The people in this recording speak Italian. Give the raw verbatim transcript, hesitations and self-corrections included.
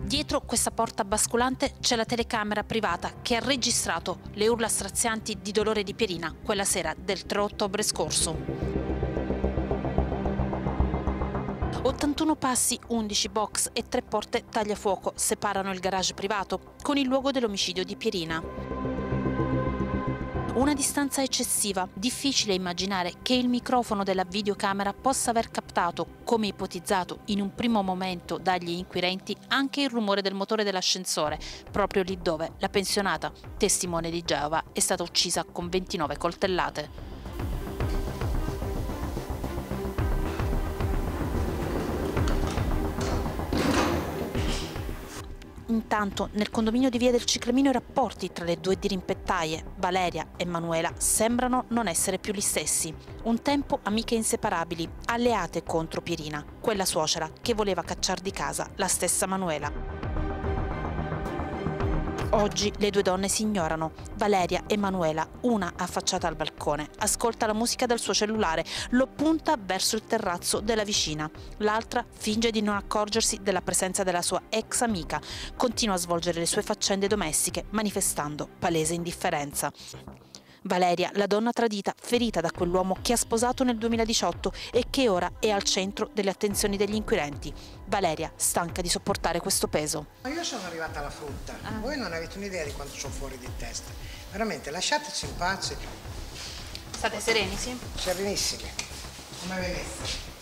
Dietro questa porta basculante c'è la telecamera privata che ha registrato le urla strazianti di dolore di Pierina quella sera del tre ottobre scorso. ottantuno passi, undici box e tre porte tagliafuoco separano il garage privato con il luogo dell'omicidio di Pierina. Una distanza eccessiva, difficile immaginare che il microfono della videocamera possa aver captato, come ipotizzato in un primo momento dagli inquirenti, anche il rumore del motore dell'ascensore, proprio lì dove la pensionata, testimone di Geova, è stata uccisa con ventinove coltellate. Intanto, nel condominio di Via del Ciclamino i rapporti tra le due dirimpettaie, Valeria e Manuela, sembrano non essere più gli stessi. Un tempo amiche inseparabili, alleate contro Pierina, quella suocera che voleva cacciar di casa la stessa Manuela. Oggi le due donne si ignorano. Valeria e Manuela, una affacciata al balcone, ascolta la musica dal suo cellulare, lo punta verso il terrazzo della vicina. L'altra finge di non accorgersi della presenza della sua ex amica, continua a svolgere le sue faccende domestiche, manifestando palese indifferenza. Valeria, la donna tradita, ferita da quell'uomo che ha sposato nel duemiladiciotto e che ora è al centro delle attenzioni degli inquirenti. Valeria, stanca di sopportare questo peso. Ma io sono arrivata alla frutta, ah. Voi non avete un'idea di quanto sono fuori di testa. Veramente, lasciateci in pace. State sereni, sì? Serenissimi, come vedete.